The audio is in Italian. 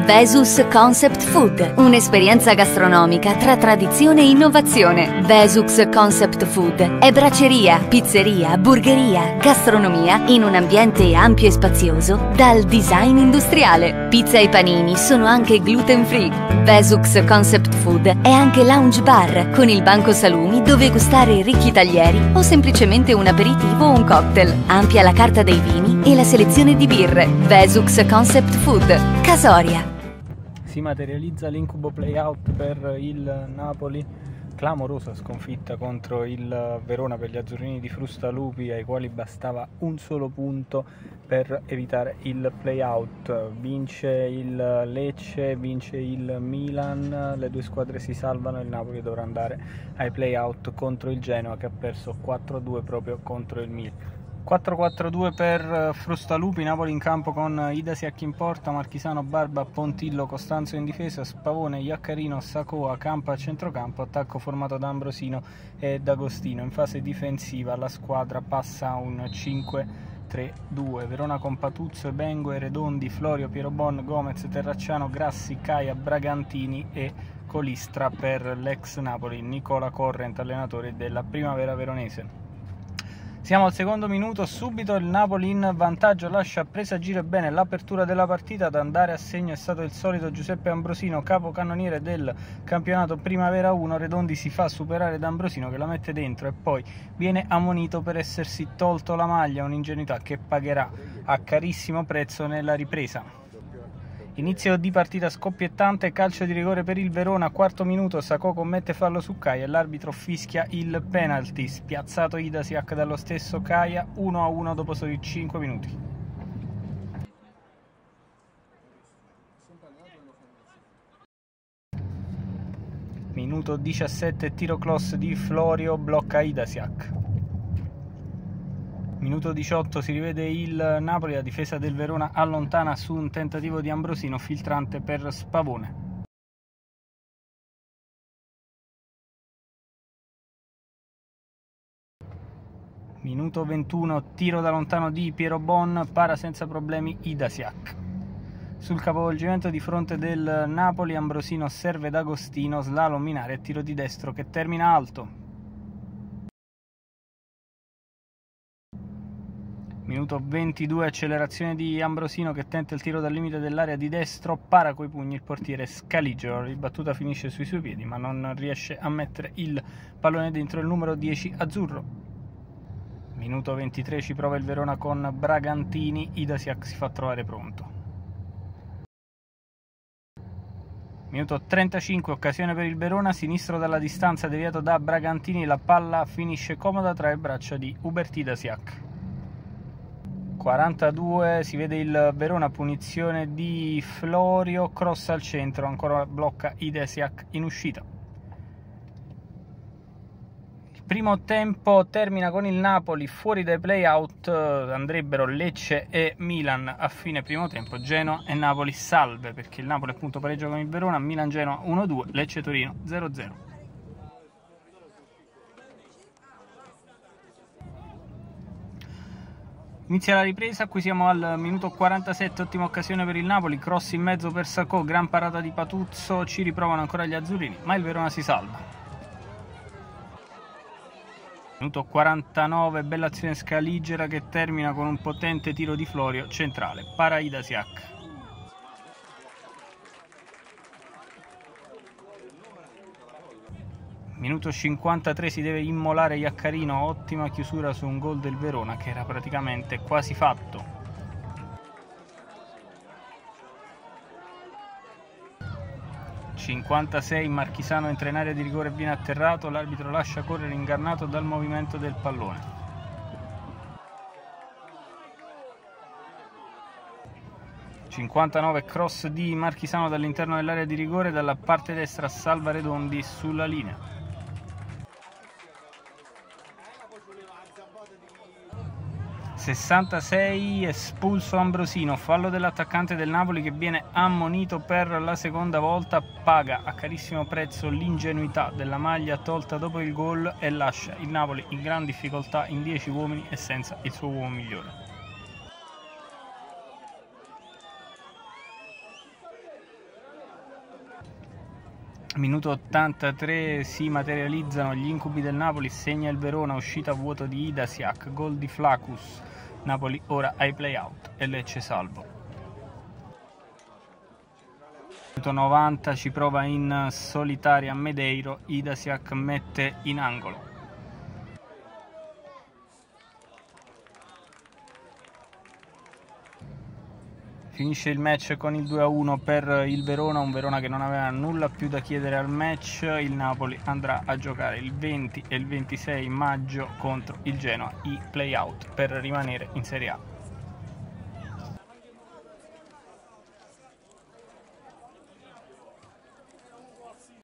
Vesus Concept Food, un'esperienza gastronomica tra tradizione e innovazione. Vesus Concept Food è bracceria, pizzeria, burgeria, gastronomia in un ambiente ampio e spazioso dal design industriale. Pizza e panini sono anche gluten free. Vesus Concept Food è anche lounge bar con il banco salumi dove gustare ricchi taglieri o semplicemente un aperitivo o un cocktail. Ampia la carta dei vini e la selezione di birre. Vesus Concept Food, Casoria. Si materializza l'incubo play-out per il Napoli, clamorosa sconfitta contro il Verona per gli azzurrini di Frustalupi, ai quali bastava un solo punto per evitare il play-out. Vince il Lecce, vince il Milan, le due squadre si salvano e il Napoli dovrà andare ai play-out contro il Genoa, che ha perso 4-2 proprio contro il Milan. 4-4-2 per Frustalupi, Napoli in campo con Idasiak in porta, Marchisano, Barba, Pontillo, Costanzo in difesa, Spavone, Iaccarino, Sacoa, Campa a centrocampo, attacco formato da Ambrosino e D'Agostino. In fase difensiva la squadra passa a un 5-3-2, Verona con Patuzzo, Bengue, Redondi, Florio, Pierobon, Gomez, Terracciano, Grassi, Caia, Bragantini e Colistra per l'ex Napoli, Nicola Corrent, allenatore della Primavera Veronese. Siamo al secondo minuto, subito il Napoli in vantaggio, lascia presagire bene l'apertura della partita. Ad andare a segno è stato il solito Giuseppe Ambrosino, capocannoniere del campionato Primavera 1. Redondi si fa superare da Ambrosino che la mette dentro e poi viene ammonito per essersi tolto la maglia, un'ingenuità che pagherà a carissimo prezzo nella ripresa. Inizio di partita scoppiettante, calcio di rigore per il Verona, quarto minuto, Sacco commette fallo su Caia e l'arbitro fischia il penalty, spiazzato Idasiak dallo stesso Caia, 1-1 dopo soli 5 minuti. Minuto 17, tiro cross di Florio, blocca Idasiak. Minuto 18, si rivede il Napoli, la difesa del Verona allontana su un tentativo di Ambrosino, filtrante per Spavone. Minuto 21, tiro da lontano di Pierobon, para senza problemi Idasiak. Sul capovolgimento di fronte del Napoli, Ambrosino serve D'Agostino, slalom in area e tiro di destro che termina alto. Minuto 22, accelerazione di Ambrosino che tenta il tiro dal limite dell'area di destro, para coi pugni il portiere Scaligero, la ribattuta finisce sui suoi piedi ma non riesce a mettere il pallone dentro il numero 10 azzurro. Minuto 23, ci prova il Verona con Bragantini, Idasiak si fa trovare pronto. Minuto 35, occasione per il Verona, sinistro dalla distanza deviato da Bragantini, la palla finisce comoda tra le braccia di Hubert Idasiak. 42, si vede il Verona, punizione di Florio, cross al centro, ancora blocca Idasiak in uscita. Il primo tempo termina con il Napoli fuori dai play-out, andrebbero Lecce e Milan a fine primo tempo, Genoa e Napoli salve, perché il Napoli appunto pareggia con il Verona, Milan-Genoa 1-2, Lecce-Torino 0-0. Inizia la ripresa, qui siamo al minuto 47, ottima occasione per il Napoli, cross in mezzo per Sacco, gran parata di Patuzzo, ci riprovano ancora gli azzurrini, ma il Verona si salva. Minuto 49, bella azione Scaligera che termina con un potente tiro di Florio centrale, para Idasiak. Minuto 53, si deve immolare Iaccarino, ottima chiusura su un gol del Verona che era praticamente quasi fatto. (56) Marchisano entra in area di rigore e viene atterrato, l'arbitro lascia correre ingannato dal movimento del pallone. (59) cross di Marchisano dall'interno dell'area di rigore, dalla parte destra salva Redondi sulla linea. 66, espulso Ambrosino, fallo dell'attaccante del Napoli che viene ammonito per la seconda volta, paga a carissimo prezzo l'ingenuità della maglia tolta dopo il gol e lascia il Napoli in gran difficoltà in 10 uomini e senza il suo uomo migliore. Minuto 83, si materializzano gli incubi del Napoli, segna il Verona, uscita a vuoto di Idasiak, gol di Flaccus, Napoli ora ai play-out e Lecce salvo. Minuto 90, ci prova in solitaria Medeiro, Idasiak mette in angolo. Finisce il match con il 2-1 per il Verona, un Verona che non aveva nulla più da chiedere al match. Il Napoli andrà a giocare il 20 e il 26 maggio contro il Genoa, i play-out per rimanere in Serie A.